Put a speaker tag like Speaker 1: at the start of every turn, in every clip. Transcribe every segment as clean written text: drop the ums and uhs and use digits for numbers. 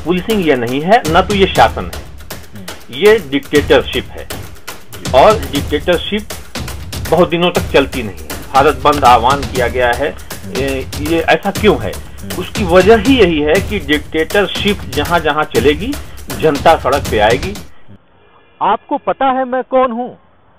Speaker 1: Policing ये नहीं है, न तो ये शासन है, ये डिक्टेटरशिप है। और डिक्टेटरशिप बहुत दिनों तक चलती नहीं है। भारत बंद आह्वान किया गया है, ये ऐसा क्यों है? उसकी वजह ही यही है कि डिक्टेटरशिप जहां जहां चलेगी जनता सड़क पे आएगी।
Speaker 2: आपको पता है मैं कौन हूं?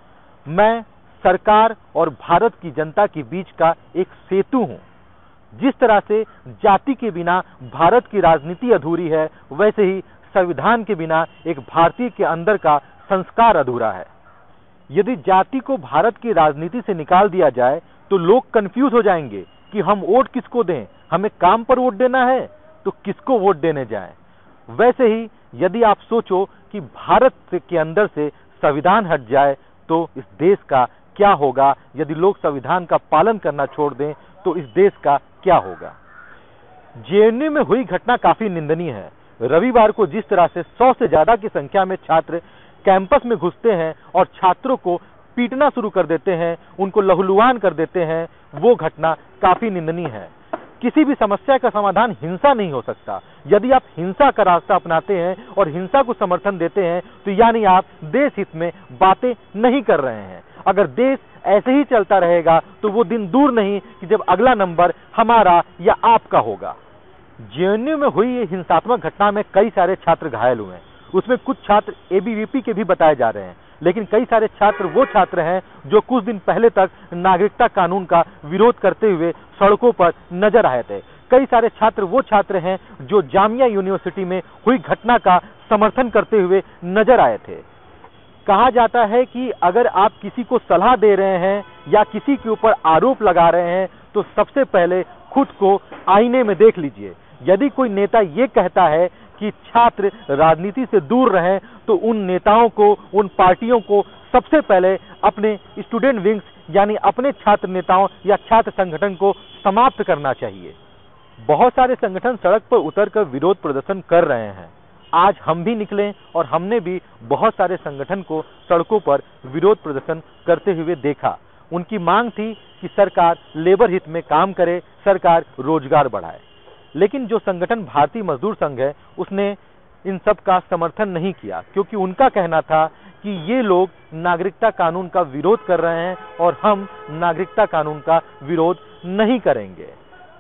Speaker 2: मैं सरकार और भारत की जनता के बीच का एक सेतु हूं। जिस तरह से जाति के बिना भारत की राजनीति अधूरी है, वैसे ही संविधान के बिना एक भारतीय के अंदर का संस्कार अधूरा है। यदि जाति को भारत की राजनीति से निकाल दिया जाए तो लोग कंफ्यूज हो जाएंगे कि हम वोट किसको दें, हमें काम पर वोट देना है तो किसको वोट देने जाएं। वैसे ही यदि आप सोचो कि भारत के अंदर से संविधान हट जाए तो इस देश का क्या होगा, यदि लोग संविधान का पालन करना छोड़ दें तो इस देश का क्या होगा। जेएनयू में हुई घटना काफी निंदनीय है। रविवार को जिस तरह से 100 से ज्यादा की संख्या में छात्र कैंपस में घुसते हैं और छात्रों को पीटना शुरू कर देते हैं, उनको लहूलुहान कर देते हैं, वो घटना काफी निंदनीय है। किसी भी समस्या का समाधान हिंसा नहीं हो सकता। यदि आप हिंसा का रास्ता अपनाते हैं और हिंसा को समर्थन देते हैं तो यानी आप देश हित में बातें नहीं कर रहे हैं। अगर देश ऐसे ही चलता रहेगा तो वो दिन दूर नहीं कि जब अगला नंबर हमारा या आपका होगा। जेएनयू में हुई ये हिंसात्मक घटना में कई सारे छात्र घायल हुए हैं। उसमें कुछ छात्र एबीवीपी के भी बताए जा रहे हैं, लेकिन कई सारे छात्र वो छात्र हैं जो कुछ दिन पहले तक नागरिकता कानून का विरोध करते हुए सड़कों पर नजर आए थे। कई सारे छात्र वो छात्र हैं जो जामिया यूनिवर्सिटी में हुई घटना का समर्थन करते हुए नजर आए थे। कहा जाता है कि अगर आप किसी को सलाह दे रहे हैं या किसी के ऊपर आरोप लगा रहे हैं तो सबसे पहले खुद को आईने में देख लीजिए। यदि कोई नेता ये कहता है कि छात्र राजनीति से दूर रहें तो उन नेताओं को, उन पार्टियों को सबसे पहले अपने स्टूडेंट विंग्स यानी अपने छात्र नेताओं या छात्र संगठन को समाप्त करना चाहिए। बहुत सारे संगठन सड़क पर उतरकर विरोध प्रदर्शन कर रहे हैं। आज हम भी निकले और हमने भी बहुत सारे संगठन को सड़कों पर विरोध प्रदर्शन करते हुए देखा। उनकी मांग थी कि सरकार लेबर हित में काम करे, सरकार रोजगार बढ़ाए। लेकिन जो संगठन भारतीय मजदूर संघ है उसने इन सब का समर्थन नहीं किया, क्योंकि उनका कहना था कि ये लोग नागरिकता कानून का विरोध कर रहे हैं और हम नागरिकता कानून का विरोध नहीं करेंगे।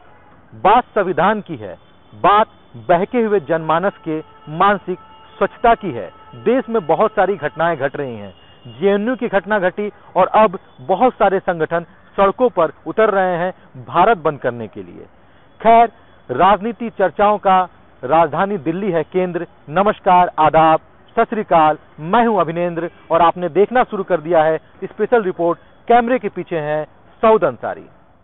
Speaker 2: बात संविधान की है, बात बहके हुए जनमानस के मानसिक स्वच्छता की है। देश में बहुत सारी घटनाएं घट रही हैं। जेएनयू की घटना घटी और अब बहुत सारे संगठन सड़कों पर उतर रहे हैं भारत बंद करने के लिए। खैर, राजनीति चर्चाओं का राजधानी दिल्ली है केंद्र। नमस्कार, आदाब, सत श्री अकाल। मैं हूं अभिनेंद्र और आपने देखना शुरू कर दिया है स्पेशल रिपोर्ट। कैमरे के पीछे हैं सऊद अंसारी।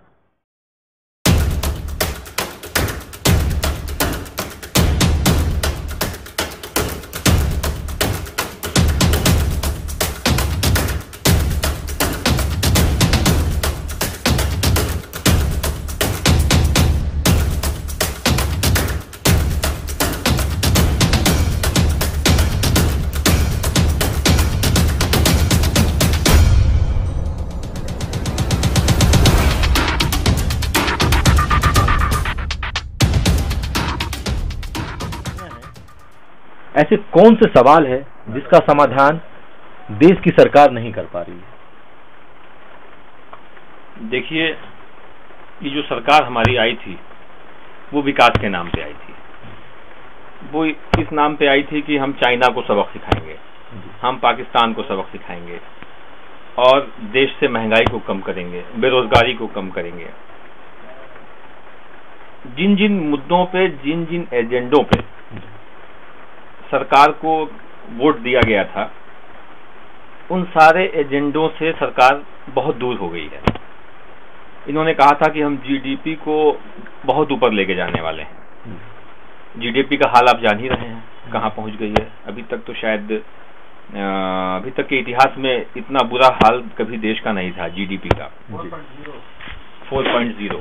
Speaker 1: ऐसे कौन से सवाल है जिसका समाधान देश की सरकार नहीं कर पा रही है? देखिए, ये जो सरकार हमारी आई थी वो विकास के नाम पे आई थी। वो इस नाम पे आई थी कि हम चाइना को सबक सिखाएंगे, हम पाकिस्तान को सबक सिखाएंगे और देश से महंगाई को कम करेंगे, बेरोजगारी को कम करेंगे। जिन जिन मुद्दों पे, जिन जिन एजेंडों पे सरकार को वोट दिया गया था, उन सारे एजेंडों से सरकार बहुत दूर हो गई है। इन्होंने कहा था कि हम जीडीपी को बहुत ऊपर लेके जाने वाले हैं। जीडीपी का हाल आप जान ही रहे हैं कहां पहुंच गई है। अभी तक तो शायद अभी तक के इतिहास में इतना बुरा हाल कभी देश का नहीं था जीडीपी का, 4.0।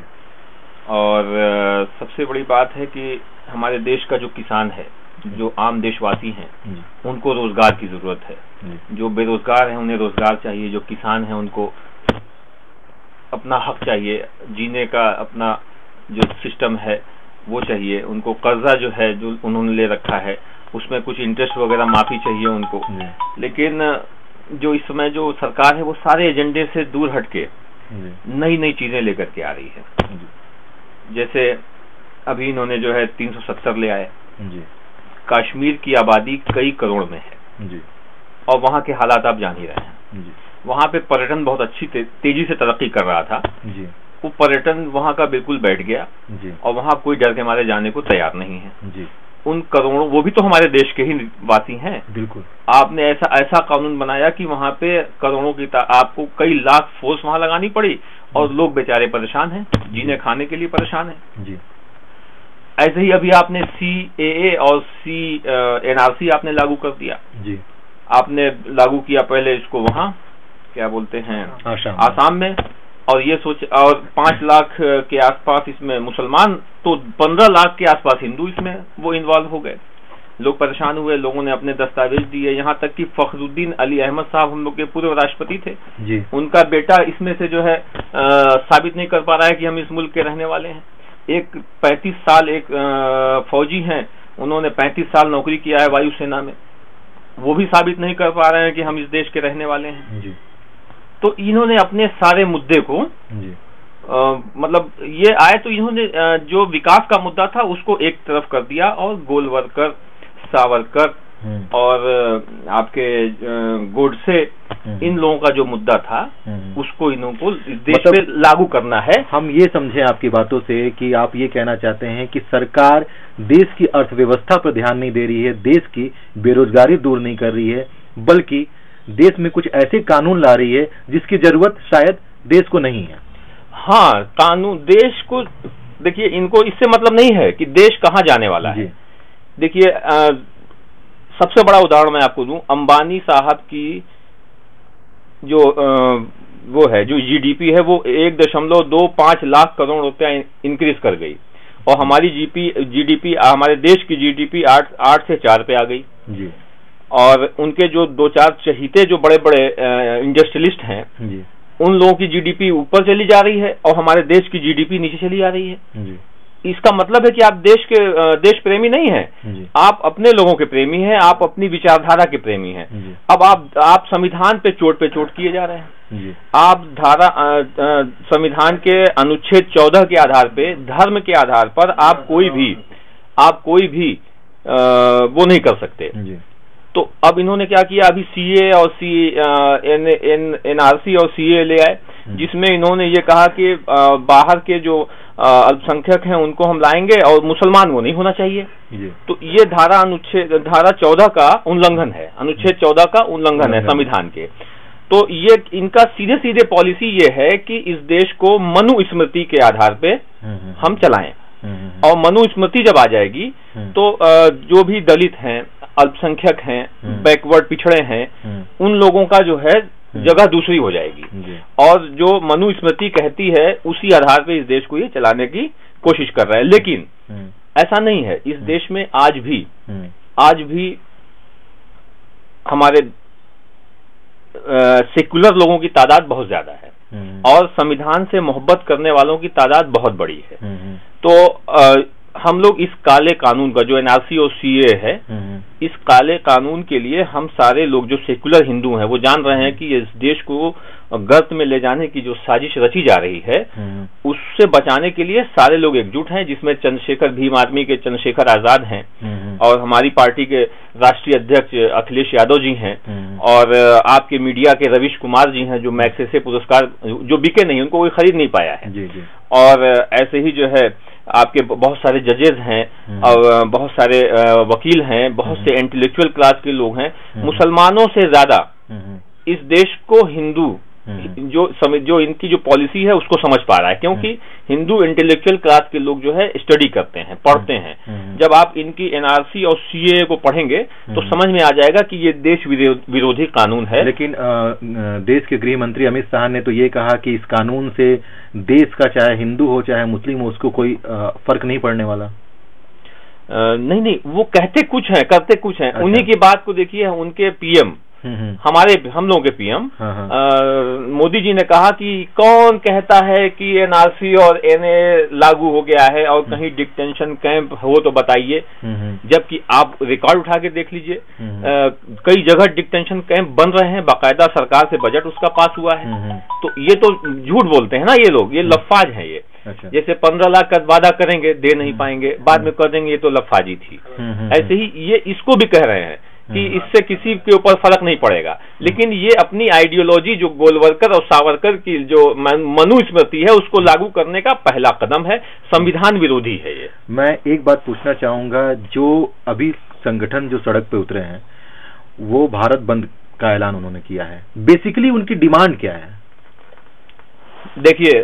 Speaker 1: और सबसे बड़ी बात है कि हमारे देश का जो किसान है, जो आम देशवासी हैं, उनको रोजगार की जरूरत है। जो बेरोजगार हैं उन्हें रोजगार चाहिए, जो किसान हैं उनको अपना हक चाहिए जीने का। अपना जो सिस्टम है वो चाहिए उनको, कर्जा जो है जो उन्होंने ले रखा है उसमें कुछ इंटरेस्ट वगैरह माफी चाहिए उनको। लेकिन जो इस समय जो सरकार है वो सारे एजेंडे से दूर हटके नई नई चीजें लेकर के आ रही है। जैसे अभी इन्होंने जो है 370 ले आए। कश्मीर की आबादी कई करोड़ में है और वहाँ के हालात आप जान ही रहे हैं। वहाँ पे पर्यटन बहुत अच्छी तेजी से तरक्की कर रहा था। वो पर्यटन वहाँ का बिल्कुल बैठ गया और वहाँ कोई डर के मारे जाने को तैयार नहीं है। उन करोड़ों, वो भी तो हमारे देश के ही वासी हैं।
Speaker 2: बिल्कुल।
Speaker 1: आपने ऐसा कानून बनाया कि वहाँ पे करोड़ों की आपको कई लाख फोर्स वहाँ लगानी पड़ी और लोग बेचारे परेशान हैं, जीने खाने के लिए परेशान हैं। ऐसे ही अभी आपने CAA और NRC आपने लागू कर दिया। आपने लागू किया पहले इसको वहाँ क्या बोलते हैं आसाम में, और ये सोच, और 5 लाख के आसपास इसमें मुसलमान, तो 15 लाख के आसपास हिंदू इसमें वो इन्वॉल्व हो गए। लोग परेशान हुए, लोगों ने अपने दस्तावेज दिए। यहाँ तक कि फखरुद्दीन अली अहमद साहब हम लोग के पूर्व राष्ट्रपति थे, उनका बेटा इसमें से जो है साबित नहीं कर पा रहा है कि हम इस मुल्क के रहने वाले हैं। एक 35 साल एक फौजी हैं, उन्होंने 35 साल नौकरी किया है वायुसेना में, वो भी साबित नहीं कर पा रहे हैं कि हम इस देश के रहने वाले हैं। तो इन्होंने अपने सारे मुद्दे को मतलब ये आए तो इन्होंने जो विकास का मुद्दा था उसको एक तरफ कर दिया और गोलवलकर, सावरकर और आपके गोडसे, इन लोगों का जो मुद्दा था उसको इनको देश में लागू करना है।
Speaker 2: हम ये समझे आपकी बातों से कि आप ये कहना चाहते हैं कि सरकार देश की अर्थव्यवस्था पर ध्यान नहीं दे रही है, देश की बेरोजगारी दूर नहीं कर रही है, बल्कि देश में कुछ ऐसे कानून ला रही है जिसकी जरूरत शायद देश को नहीं है।
Speaker 1: हाँ, कानून देश को, देखिए इनको इससे मतलब नहीं है कि देश कहाँ जाने वाला है। देखिए सबसे बड़ा उदाहरण मैं आपको दूं, अंबानी साहब की जो वो है जो GDP है वो 1.25 लाख करोड़ रुपया इंक्रीज कर गई और हमारी GDP हमारे देश की GDP 8 से 4 पे आ गई जी। और उनके जो 2-4 चहीते जो बड़े बड़े इंडस्ट्रियलिस्ट हैं जी, उन लोगों की GDP ऊपर चली जा रही है और हमारे देश की GDP नीचे चली जा रही है जी। इसका मतलब है कि आप देश प्रेमी नहीं हैं, आप अपने लोगों के प्रेमी हैं, आप अपनी विचारधारा के प्रेमी हैं। अब आप संविधान पे चोट किए जा रहे हैं। आप संविधान के अनुच्छेद 14 के आधार पे, धर्म के आधार पर आप कोई भी वो नहीं कर सकते। तो अब इन्होंने क्या किया, अभी CA और NRC और CA ले आए, जिसमें इन्होंने ये कहा कि बाहर के जो अल्पसंख्यक हैं उनको हम लाएंगे और मुसलमान वो नहीं होना चाहिए। तो ये धारा 14 का उल्लंघन है, अनुच्छेद 14 का उल्लंघन है संविधान के। तो ये इनका सीधे पॉलिसी ये है कि इस देश को मनुस्मृति के आधार पे हम चलाएं, और मनुस्मृति जब आ जाएगी तो जो भी दलित हैं, अल्पसंख्यक हैं, बैकवर्ड पिछड़े हैं, उन लोगों का जो है जगह दूसरी हो जाएगी। और जो मनुस्मृति कहती है उसी आधार पे इस देश को ये चलाने की कोशिश कर रहा है। लेकिन ऐसा नहीं है, इस देश में आज भी हमारे सेक्युलर लोगों की तादाद बहुत ज्यादा है और संविधान से मोहब्बत करने वालों की तादाद बहुत बड़ी है। तो हम लोग इस काले कानून का, जो NRC और CA है, इस काले कानून के लिए हम सारे लोग जो सेक्युलर हिंदू हैं वो जान रहे हैं कि इस देश को गर्त में ले जाने की जो साजिश रची जा रही है उससे बचाने के लिए सारे लोग एकजुट हैं, जिसमें चंद्रशेखर, भीम आर्मी के चंद्रशेखर आजाद हैं और हमारी पार्टी के राष्ट्रीय अध्यक्ष अखिलेश यादव जी हैं और आपके मीडिया के रवीश कुमार जी हैं, जो मैग्सेसे पुरस्कार जो बिके नहीं, उनको कोई खरीद नहीं पाया है। और ऐसे ही जो है आपके बहुत सारे जजेस हैं और बहुत सारे वकील हैं, बहुत से इंटेलेक्चुअल क्लास के लोग हैं। मुसलमानों से ज्यादा इस देश को हिंदू जो इनकी जो पॉलिसी है उसको समझ पा रहा है, क्योंकि हिंदू इंटेलेक्चुअल क्लास के लोग जो है स्टडी करते हैं, पढ़ते हैं। जब आप इनकी NRC और CA को पढ़ेंगे तो समझ में आ जाएगा कि ये देश विरोधी कानून है।
Speaker 2: लेकिन देश के गृह मंत्री अमित शाह ने तो ये कहा कि इस कानून से देश का चाहे हिंदू हो चाहे मुस्लिम हो उसको कोई फर्क नहीं पड़ने वाला।
Speaker 1: नहीं, वो कहते कुछ हैं, करते कुछ हैं। उन्हीं की बात को देखिए, उनके PM हम लोगों के पीएम मोदी जी ने कहा कि कौन कहता है कि एनआरसी और एनए लागू हो गया है और कहीं डिटेंशन कैंप हो तो बताइए, जबकि आप रिकॉर्ड उठा के देख लीजिए, कई जगह डिटेंशन कैंप बन रहे हैं, बाकायदा सरकार से बजट उसका पास हुआ है। तो ये तो झूठ बोलते हैं ना ये लोग, ये लफ्फाज हैं ये। अच्छा। जैसे 15 लाख का वादा करेंगे, दे नहीं पाएंगे, बाद में कर देंगे, ये तो लफ्फाजी थी। ऐसे ही ये इसको भी कह रहे हैं कि इससे किसी के ऊपर फर्क नहीं पड़ेगा, लेकिन ये अपनी आइडियोलॉजी जो गोलवलकर और सावरकर की जो मनुस्मृति है उसको लागू करने का पहला कदम है, संविधान विरोधी है ये।
Speaker 2: मैं एक बात पूछना चाहूंगा, जो अभी संगठन जो सड़क पे उतरे हैं वो भारत बंद का ऐलान उन्होंने किया है, बेसिकली उनकी डिमांड क्या है?
Speaker 1: देखिए,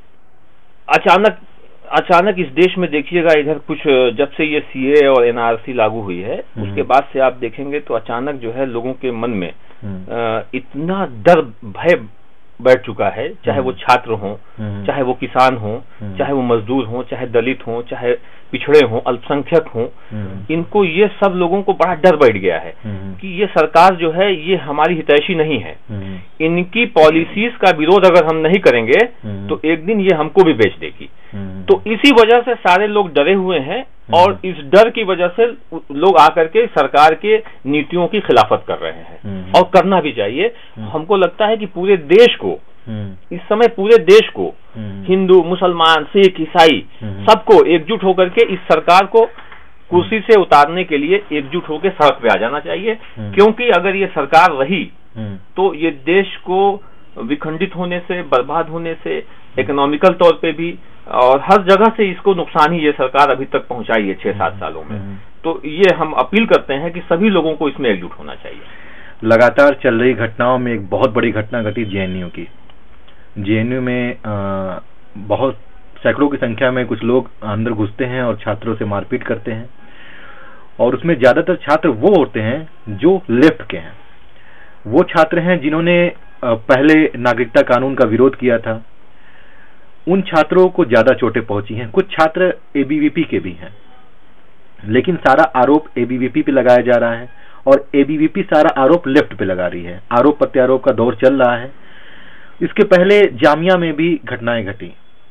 Speaker 1: अचानक इस देश में देखिएगा, इधर कुछ जब से ये सीए और एनआरसी लागू हुई है उसके बाद से आप देखेंगे तो अचानक जो है लोगों के मन में इतना डर भय बैठ चुका है, चाहे वो छात्र हों, चाहे वो किसान हों, चाहे वो मजदूर हों, चाहे दलित हों, चाहे पिछड़े हों, अल्पसंख्यक हों, इनको ये सब लोगों को बड़ा डर बैठ गया है कि ये सरकार जो है ये हमारी हितैषी नहीं है, इनकी पॉलिसीज का विरोध अगर हम नहीं करेंगे तो एक दिन ये हमको भी बेच देगी। तो इसी वजह से सारे लोग डरे हुए हैं और इस डर की वजह से लोग आकर के सरकार के नीतियों की खिलाफत कर रहे हैं, और करना भी चाहिए। हमको लगता है कि पूरे देश को इस समय, पूरे देश को, हिंदू, मुसलमान, सिख, ईसाई, सबको एकजुट होकर के इस सरकार को कुर्सी से उतारने के लिए एकजुट होकर सड़क पे आ जाना चाहिए, क्योंकि अगर ये सरकार रही तो ये देश को विखंडित होने से, बर्बाद होने से, इकोनॉमिकल तौर पे भी और हर जगह से इसको नुकसान ही ये सरकार अभी तक पहुंचाई है 6-7 सालों में। तो ये हम अपील करते हैं कि सभी लोगों को इसमें एकजुट होना चाहिए।
Speaker 2: लगातार चल रही घटनाओं में एक बहुत बड़ी घटना घटी जेएनयू की। जेएनयू में बहुत सैकड़ों की संख्या में कुछ लोग अंदर घुसते हैं और छात्रों से मारपीट करते हैं, और उसमें ज्यादातर छात्र वो होते हैं जो लेफ्ट के हैं। वो छात्र हैं जिन्होंने पहले नागरिकता कानून का विरोध किया था। उन छात्रों को ज्यादा चोटें पहुंची हैं। कुछ छात्र एबीवीपी के भी हैं, लेकिन सारा आरोप एबीवीपी पे लगाया जा रहा है और एबीवीपी सारा आरोप लेफ्ट पे लगा रही है। आरोप प्रत्यारोप का दौर चल रहा है। इसके पहले जामिया में भी घटनाएं घटी।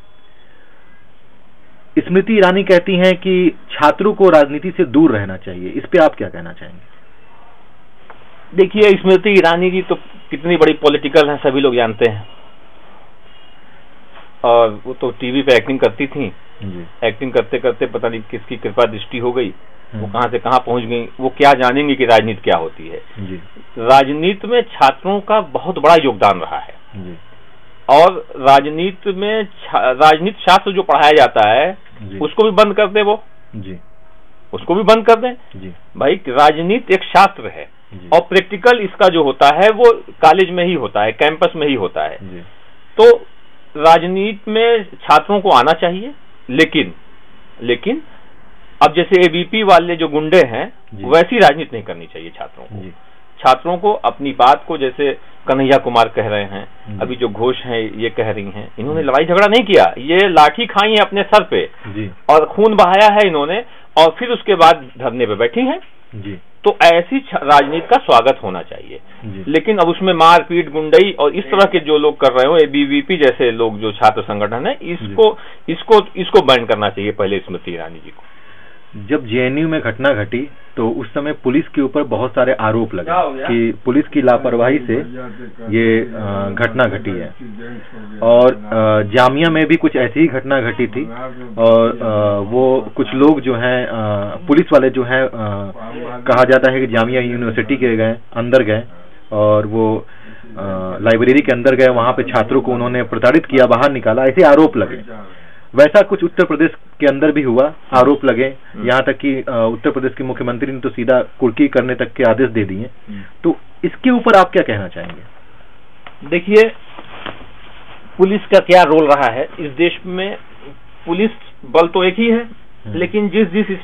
Speaker 2: स्मृति ईरानी कहती हैं कि छात्रों को राजनीति से दूर रहना चाहिए। इस पे आप क्या कहना चाहेंगे?
Speaker 1: देखिए, स्मृति ईरानी जी तो कितनी बड़ी पॉलिटिकल हैं, सभी लोग जानते हैं, और वो तो टीवी पे एक्टिंग करती थी। एक्टिंग करते करते पता नहीं किसकी कृपा दृष्टि हो गई, वो कहां से कहां पहुंच गई। वो क्या जानेंगे कि राजनीति क्या होती है। राजनीति में छात्रों का बहुत बड़ा योगदान रहा है, और राजनीति में राजनीति शास्त्र जो पढ़ाया जाता है उसको भी बंद कर दे, वो उसको भी बंद कर दें। भाई, राजनीति एक शास्त्र है और प्रैक्टिकल इसका जो होता है वो कॉलेज में ही होता है, कैंपस में ही होता है। तो राजनीति में छात्रों को आना चाहिए, लेकिन अब जैसे एबीपी वाले जो गुंडे हैं वैसी राजनीति नहीं करनी चाहिए छात्रों को। छात्रों को अपनी बात को, जैसे कन्हैया कुमार कह रहे हैं, अभी जो घोष हैं ये कह रही हैं, इन्होंने लड़ाई झगड़ा नहीं किया, ये लाठी खाई है अपने सर पे और खून बहाया है इन्होंने, और फिर उसके बाद धरने पे बैठी हैं। तो ऐसी राजनीति का स्वागत होना चाहिए। लेकिन अब उसमें मारपीट, गुंडई और इस तरह के जो लोग कर रहे हो, एबीवीपी जैसे लोग जो छात्र संगठन है, इसको बैन करना चाहिए पहले स्मृति ईरानी जी को।
Speaker 2: जब जेएनयू में घटना घटी तो उस समय पुलिस के ऊपर बहुत सारे आरोप लगे कि पुलिस की लापरवाही से ये घटना घटी है, और जामिया में भी कुछ ऐसी ही घटना घटी थी। और वो कुछ लोग जो हैं, पुलिस वाले जो हैं, कहा जाता है कि जामिया यूनिवर्सिटी के अंदर गए और वो लाइब्रेरी के अंदर गए, वहां पे छात्रों को उन्होंने प्रताड़ित किया, बाहर निकाला, ऐसे आरोप लगे। वैसा कुछ उत्तर प्रदेश के अंदर भी हुआ, आरोप लगे, यहाँ तक कि उत्तर प्रदेश के मुख्यमंत्री ने तो सीधा कुर्की करने तक के आदेश दे दिए। तो इसके ऊपर आप क्या कहना चाहेंगे?
Speaker 1: देखिए, पुलिस का क्या रोल रहा है इस देश में। पुलिस बल तो एक ही है, लेकिन जिस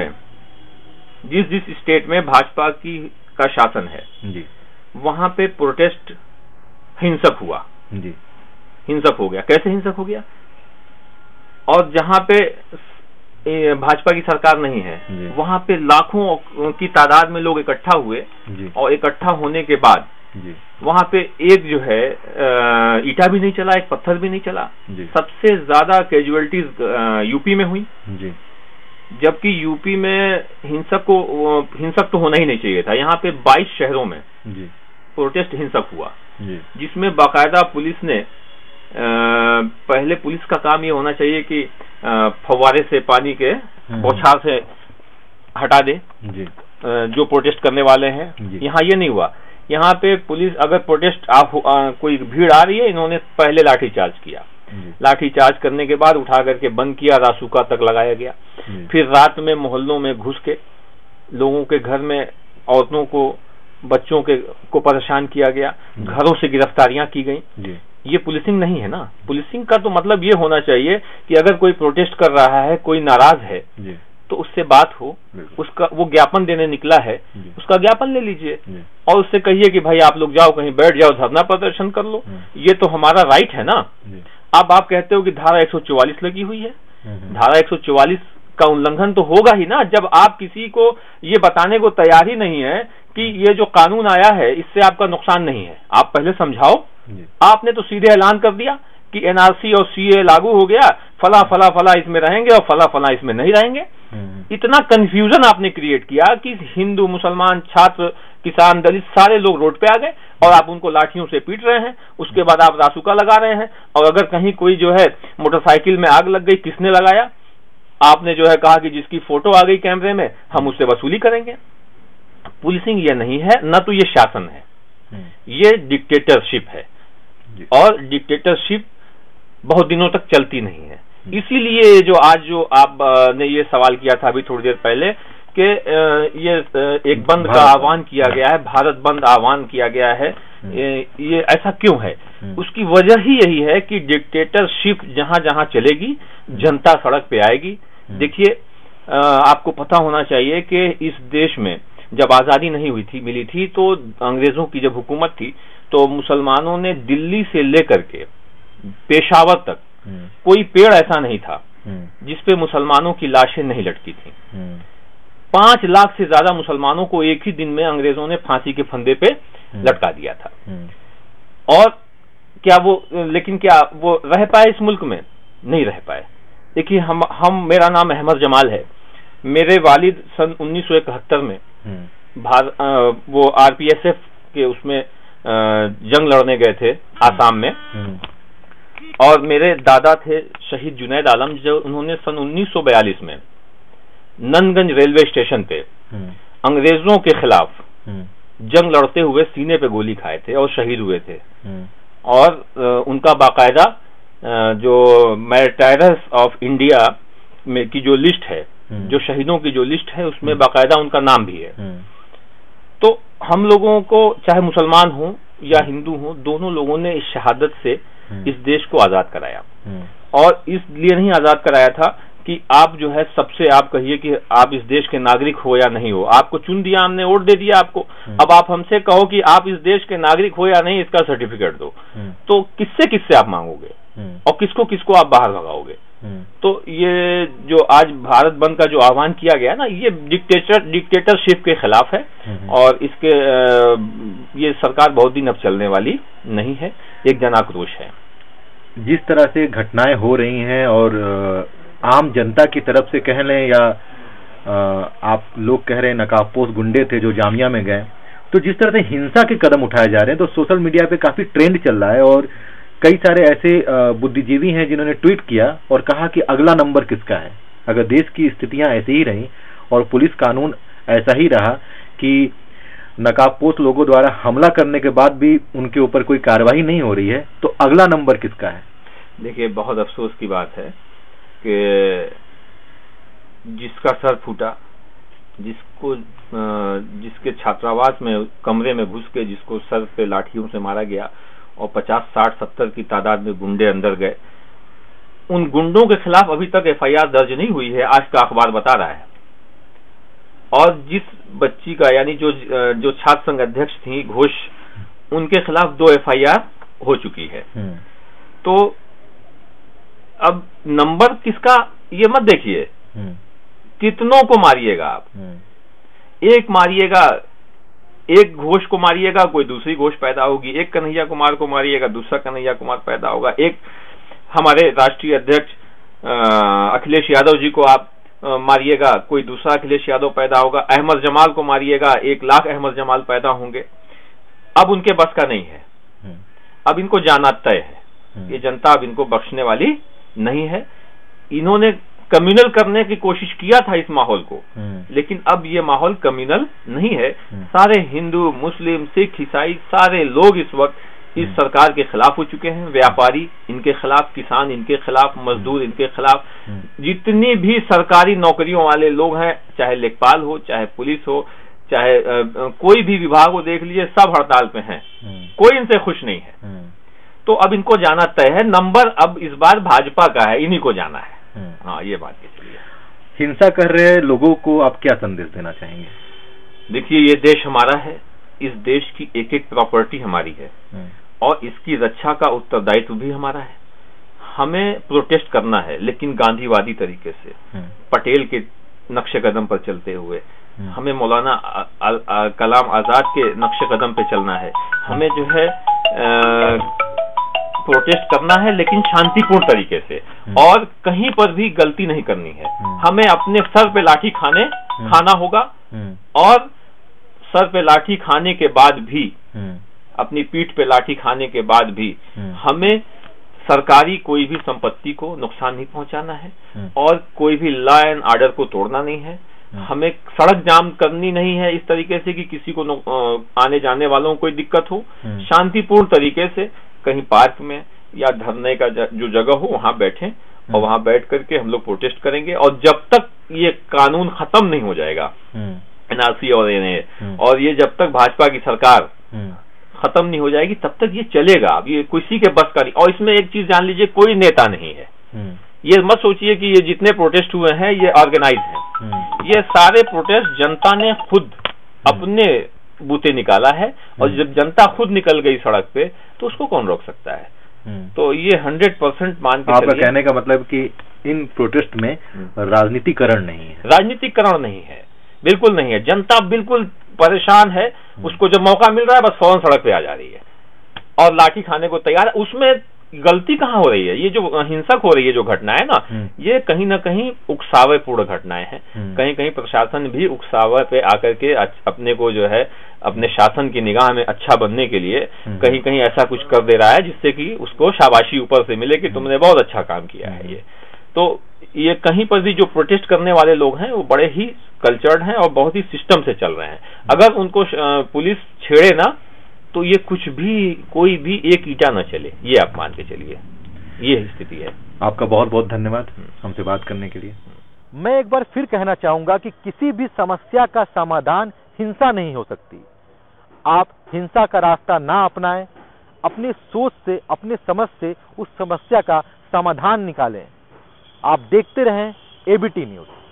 Speaker 1: स्टेट में भाजपा का शासन है वहां पे प्रोटेस्ट हिंसक हुआ, हिंसक हो गया। कैसे हिंसक हो गया? और जहां पे भाजपा की सरकार नहीं है, वहां पे लाखों की तादाद में लोग इकट्ठा हुए और इकट्ठा होने के बाद वहां पे एक जो है ईटा भी नहीं चला, एक पत्थर भी नहीं चला। सबसे ज्यादा कैजुअलिटीज यूपी में हुई, जबकि यूपी में हिंसक तो होना ही नहीं चाहिए था। यहाँ पे 22 शहरों में प्रोटेस्ट हिंसक हुआ, जिसमें बाकायदा पुलिस ने पहले पुलिस का काम ये होना चाहिए कि फव्वारे से पानी के बौछार से हटा दे जो प्रोटेस्ट करने वाले हैं। यहाँ ये नहीं हुआ। यहाँ पे पुलिस अगर प्रोटेस्ट कोई भीड़ आ रही है, इन्होंने पहले लाठीचार्ज किया। लाठीचार्ज करने के बाद उठा करके बंद किया, रासुका तक लगाया गया। फिर रात में मोहल्लों में घुस के लोगों के घर में औरतों को, बच्चों को परेशान किया गया, घरों से गिरफ्तारियां की गई। ये पुलिसिंग नहीं है ना। पुलिसिंग का तो मतलब ये होना चाहिए कि अगर कोई प्रोटेस्ट कर रहा है, कोई नाराज है, तो उससे बात हो, उसका वो ज्ञापन देने निकला है, उसका ज्ञापन ले लीजिए और उससे कहिए कि भाई आप लोग जाओ, कहीं बैठ जाओ, धरना प्रदर्शन कर लो, ये तो हमारा राइट है ना। अब आप कहते हो कि धारा 144 लगी हुई है। धारा 144 का उल्लंघन तो होगा ही ना, जब आप किसी को ये बताने को तैयार ही नहीं है कि ये जो कानून आया है इससे आपका नुकसान नहीं है। आप पहले समझाओ। आपने तो सीधे ऐलान कर दिया कि एनआरसी और सीए लागू हो गया, फला फला फला इसमें रहेंगे और फला फला इसमें नहीं रहेंगे। इतना कंफ्यूजन आपने क्रिएट किया कि हिंदू, मुसलमान, छात्र, किसान, दलित सारे लोग रोड पे आ गए और आप उनको लाठियों से पीट रहे हैं। उसके बाद आप रासुका लगा रहे हैं और अगर कहीं कोई जो है मोटरसाइकिल में आग लग गई, किसने लगाया? आपने जो है कहा कि जिसकी फोटो आ गई कैमरे में हम उससे वसूली करेंगे। पुलिसिंग ये नहीं है, न तो ये शासन है, ये डिक्टेटरशिप है और डिक्टेटरशिप बहुत दिनों तक चलती नहीं है। इसीलिए जो आपने ये सवाल किया था अभी थोड़ी देर पहले कि ये एक बंद का आह्वान किया गया है, भारत बंद आह्वान किया गया है, ये ऐसा क्यों है? उसकी वजह ही यही है कि डिक्टेटरशिप जहां जहां चलेगी जनता सड़क पे आएगी। देखिए, आपको पता होना चाहिए कि इस देश में जब आजादी नहीं मिली थी, तो अंग्रेजों की जब हुकूमत थी तो मुसलमानों ने दिल्ली से लेकर के पेशावर तक कोई पेड़ ऐसा नहीं था जिसपे मुसलमानों की लाशें नहीं लटकी थी। 5 लाख से ज्यादा मुसलमानों को एक ही दिन में अंग्रेजों ने फांसी के फंदे पे लटका दिया था। और क्या वो रह पाए इस मुल्क में? नहीं रह पाए। देखिए, मेरा नाम अहमद जमाल है। मेरे वालिद सन 1971 में वो आरपीएसएफ के उसमें जंग लड़ने गए थे आसाम में, और मेरे दादा थे शहीद जुनैद आलम, जो उन्होंने सन 1942 में नंदगंज रेलवे स्टेशन पे अंग्रेजों के खिलाफ जंग लड़ते हुए सीने पे गोली खाए थे और शहीद हुए थे। और उनका बाकायदा जो मैरिटायर्स ऑफ इंडिया में की जो लिस्ट है, जो शहीदों की जो लिस्ट है, उसमें बाकायदा उनका नाम भी है। तो हम लोगों को, चाहे मुसलमान हो या हिंदू हो, दोनों लोगों ने इस शहादत से इस देश को आजाद कराया। और इसलिए नहीं आजाद कराया था कि आप जो है सबसे आप कहिए कि आप इस देश के नागरिक हो या नहीं हो। आपको चुन दिया, हमने वोट दे दिया आपको। अब आप हमसे कहो कि आप इस देश के नागरिक हो या नहीं, इसका सर्टिफिकेट दो, तो किससे आप मांगोगे और किसको आप बाहर भगाओगे? तो ये जो आज भारत बंद का जो आह्वान किया गया ना, ये डिक्टेटरशिप के खिलाफ है और ये सरकार बहुत दिन अब चलने वाली नहीं है, एक जन आक्रोश है।
Speaker 2: जिस तरह से घटनाएं हो रही हैं और आम जनता की तरफ से कह लें या आप लोग कह रहे हैं नकाबपोश गुंडे थे जो जामिया में गए, तो जिस तरह से हिंसा के कदम उठाए जा रहे हैं, तो सोशल मीडिया पे काफी ट्रेंड चल रहा है और कई सारे ऐसे बुद्धिजीवी हैं जिन्होंने ट्वीट किया और कहा कि अगला नंबर किसका है। अगर देश की स्थितियां ऐसे ही रही और पुलिस कानून ऐसा ही रहा कि नकाबपोश लोगों द्वारा हमला करने के बाद भी उनके ऊपर कोई कार्रवाई नहीं हो रही है, तो अगला नंबर किसका है?
Speaker 1: देखिए, बहुत अफसोस की बात है कि जिसका सर फूटा, जिसके छात्रावास में कमरे में घुस के जिसको सर पे लाठियों से मारा गया और 50, 60, 70 की तादाद में गुंडे अंदर गए, उन गुंडों के खिलाफ अभी तक एफआईआर दर्ज नहीं हुई है, आज का अखबार बता रहा है। और जिस बच्ची का, यानी जो छात्र संघ अध्यक्ष थी घोष, उनके खिलाफ 2 एफआईआर हो चुकी है। तो अब नंबर किसका, ये मत देखिए, कितनों को मारिएगा आप? एक मारिएगा, एक घोष को मारिएगा, कोई दूसरी घोष पैदा होगी। एक कन्हैया कुमार को मारिएगा, दूसरा कन्हैया कुमार पैदा होगा। एक हमारे राष्ट्रीय अध्यक्ष अखिलेश यादव जी को आप मारिएगा, कोई दूसरा अखिलेश यादव पैदा होगा। अहमद जमाल को मारिएगा, 1 लाख अहमद जमाल पैदा होंगे। अब उनके बस का नहीं है, अब इनको जाना तय है। ये जनता अब इनको बख्शने वाली नहीं है। इन्होंने कम्युनल करने की कोशिश किया था इस माहौल को, लेकिन अब ये माहौल कम्युनल नहीं है। सारे हिंदू, मुस्लिम, सिख, ईसाई सारे लोग इस वक्त इस सरकार के खिलाफ हो चुके हैं। व्यापारी इनके खिलाफ, किसान इनके खिलाफ, मजदूर इनके खिलाफ, जितनी भी सरकारी नौकरियों वाले लोग हैं, चाहे लेखपाल हो, चाहे पुलिस हो, चाहे कोई भी विभाग हो, देख लीजिए सब हड़ताल पे हैं। कोई इनसे खुश नहीं है। तो अब इनको जाना तय है। नंबर अब इस बार भाजपा का है, इन्हीं को जाना है। हाँ, ये बात के चलिए।
Speaker 2: हिंसा कर रहे लोगों को आप क्या संदेश देना चाहेंगे?
Speaker 1: देखिए, ये देश हमारा है, इस देश की एक एक प्रॉपर्टी हमारी है और इसकी रक्षा का उत्तरदायित्व भी हमारा है। हमें प्रोटेस्ट करना है, लेकिन गांधीवादी तरीके से, पटेल के नक्शे कदम पर चलते हुए। हमें मौलाना कलाम आजाद के नक्शे कदम पे चलना है। हमें जो है प्रोटेस्ट करना है, लेकिन शांतिपूर्ण तरीके से, और कहीं पर भी गलती नहीं करनी है। हमें अपने सर पे लाठी खाना होगा, और सर पे लाठी खाने के बाद भी, अपनी पीठ पे लाठी खाने के बाद भी, हमें सरकारी कोई भी संपत्ति को नुकसान नहीं पहुंचाना है और कोई भी लॉ एंड ऑर्डर को तोड़ना नहीं है। हमें सड़क जाम करनी नहीं है इस तरीके से कि किसी को आने जाने वालों को कोई दिक्कत हो। शांतिपूर्ण तरीके से कहीं पार्क में या धरने का जो जगह हो वहां बैठें और वहां बैठ करके हम लोग प्रोटेस्ट करेंगे। और जब तक ये कानून खत्म नहीं हो जाएगा, एनआरसी और एनए, और ये जब तक भाजपा की सरकार खत्म नहीं हो जाएगी, तब तक ये चलेगा। अब ये किसी के बस का नहीं। और इसमें एक चीज जान लीजिए, कोई नेता नहीं है। ये मत सोचिए कि ये जितने प्रोटेस्ट हुए हैं ये ऑर्गेनाइज हैं। ये सारे प्रोटेस्ट जनता ने खुद अपने बूते निकाला है, और जब जनता खुद निकल गई सड़क पे तो उसको कौन रोक सकता है। तो ये 100% मान के
Speaker 2: आपका कहने का मतलब कि इन प्रोटेस्ट में राजनीतिकरण नहीं है?
Speaker 1: राजनीतिकरण नहीं है, बिल्कुल नहीं है। जनता बिल्कुल परेशान है, उसको जब मौका मिल रहा है बस फौरन सड़क पे आ जा रही है और लाठी खाने को तैयार है। उसमें गलती कहाँ हो रही है? ये जो हिंसक हो रही है जो घटना है ना, ये कहीं ना कहीं उकसावे पूर्ण घटनाएं हैं। कहीं कहीं प्रशासन भी उकसावे पे आकर के अपने को जो है अपने शासन की निगाह में अच्छा बनने के लिए कहीं कहीं ऐसा कुछ कर दे रहा है जिससे कि उसको शाबाशी ऊपर से मिले कि तुमने बहुत अच्छा काम किया है। ये तो ये कहीं पर भी जो प्रोटेस्ट करने वाले लोग हैं वो बड़े ही कल्चर्ड हैं और बहुत ही सिस्टम से चल रहे हैं। अगर उनको पुलिस छेड़े ना तो ये कुछ भी, कोई भी एक ईटा न चले, ये आप मान के चलिए। ये स्थिति है।
Speaker 2: आपका बहुत बहुत धन्यवाद हमसे बात करने के लिए। मैं एक बार फिर कहना चाहूंगा कि किसी भी समस्या का समाधान हिंसा नहीं हो सकती। आप हिंसा का रास्ता ना अपनाएं, अपनी सोच से, अपनी समझ से उस समस्या का समाधान निकालें। आप देखते रहें एबीटी न्यूज।